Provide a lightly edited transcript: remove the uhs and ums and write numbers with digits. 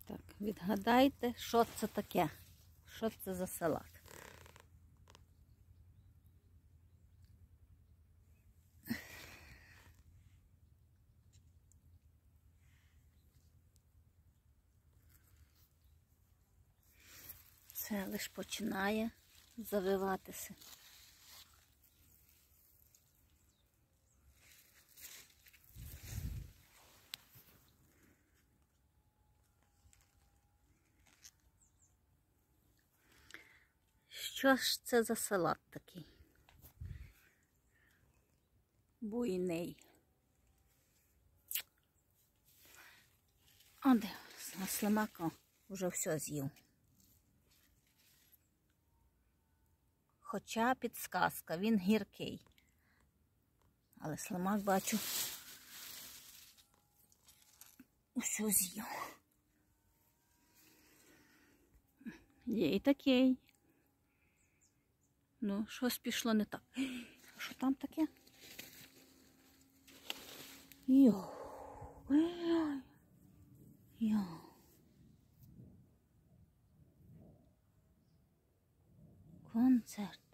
Так, відгадайте, що це таке? Що це за салат? Це лише починає завиватися. Що ж це за салат такий? Буйний. А де? Слимака вже все з'їв. Хоча підсказка, він гіркий. Але слимак, бачу, усе з'їв. Є і такий. Ну, щось пішло не так. А що там таке? Йо. Йо. Концерт.